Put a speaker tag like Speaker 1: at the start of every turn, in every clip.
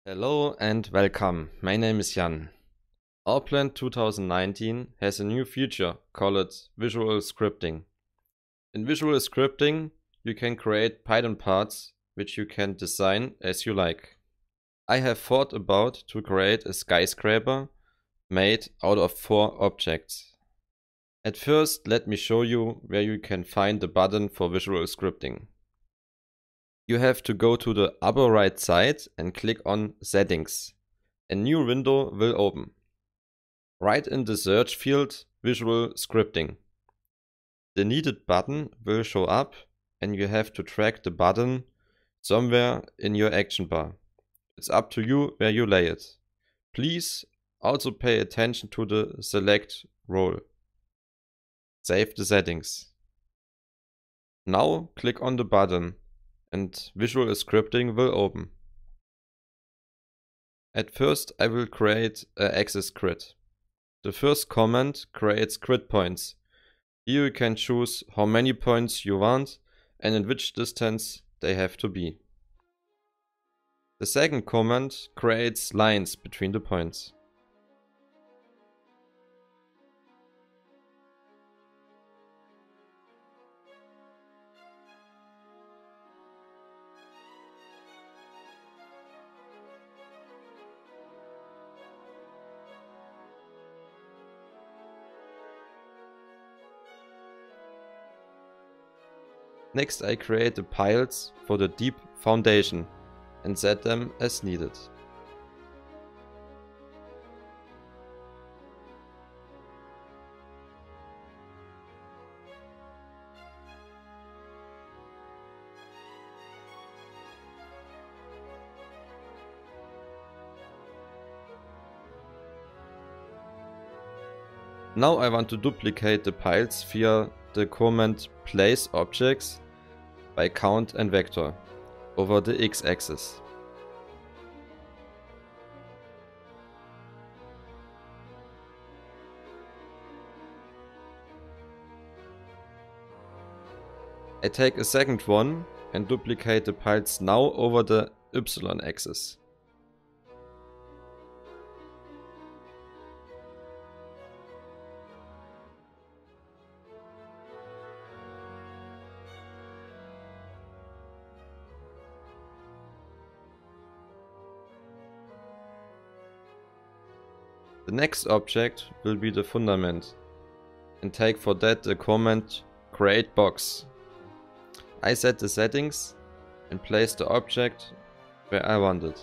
Speaker 1: Hello and welcome. My name is Jan. Outplan 2019 has a new feature called Visual Scripting. In Visual Scripting, you can create Python parts which you can design as you like. I have thought about to create a skyscraper made out of 4 objects. At first, let me show you where you can find the button for Visual Scripting. You have to go to the upper right side and click on Settings. A new window will open. Write in the search field Visual Scripting. The needed button will show up and you have to drag the button somewhere in your action bar. It's up to you where you lay it. Please also pay attention to the select role. Save the settings. Now click on the button and Visual Scripting will open. At first I will create an axis grid. The first command creates grid points. Here you can choose how many points you want and in which distance they have to be. The second command creates lines between the points. Next I create the piles for the deep foundation and set them as needed. Now I want to duplicate the piles via the command place objects by count and vector over the x-axis. I take a second one and duplicate the piles now over the y-axis. The next object will be the fundament and take for that the command create box. I set the settings and place the object where I want it.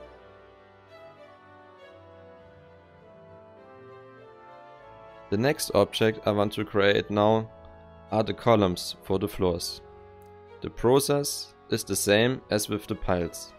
Speaker 1: The next object I want to create now are the columns for the floors. The process is the same as with the piles.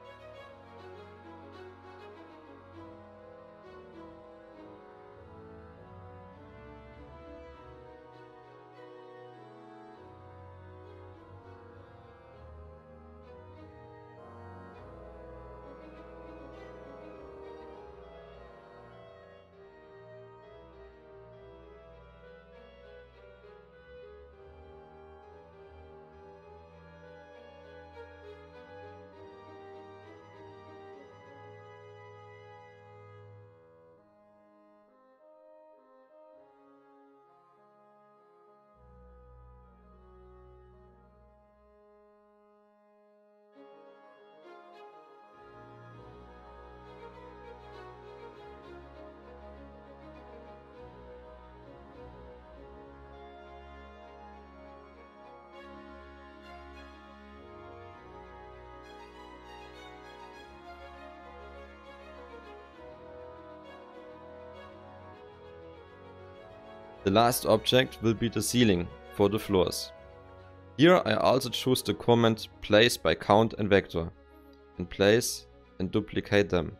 Speaker 1: The last object will be the ceiling for the floors. Here I also choose the command place by count and vector and place and duplicate them.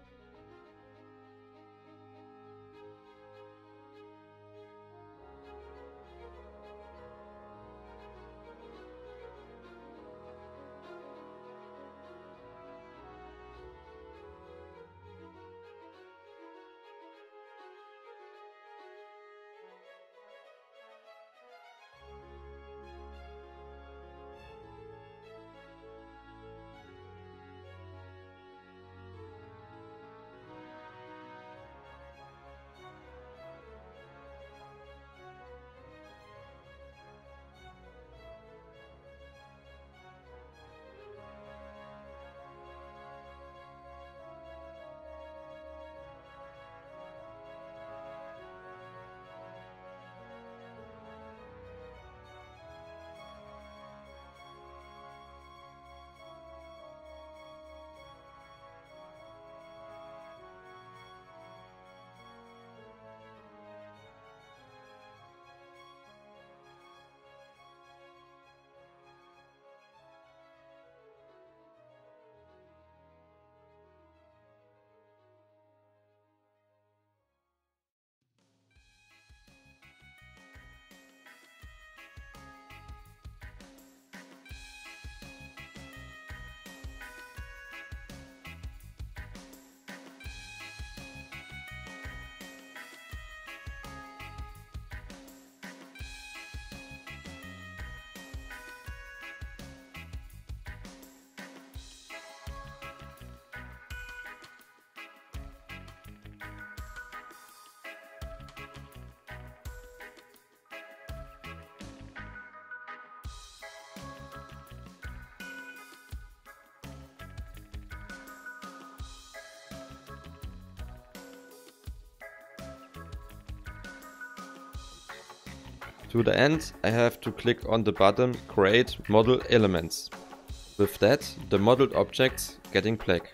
Speaker 1: To the end, I have to click on the button Create Model Elements. With that, the modeled objects getting black.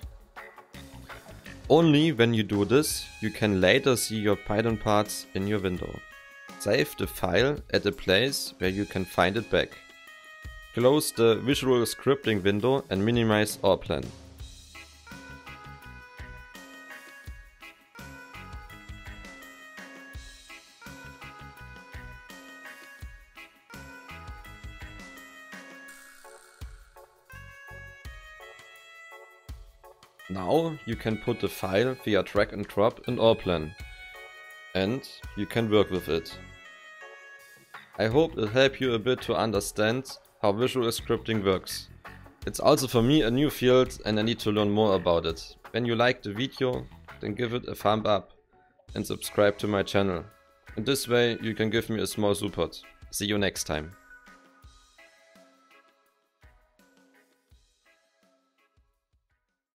Speaker 1: Only when you do this, you can later see your Python parts in your window. Save the file at a place where you can find it back. Close the Visual Scripting window and minimize Orplan. Now you can put the file via drag and drop in Orplan, and you can work with it. I hope it helped you a bit to understand how visual scripting works. It's also for me a new field and I need to learn more about it. When you liked the video, then give it a thumb up and subscribe to my channel. In this way you can give me a small support. See you next time.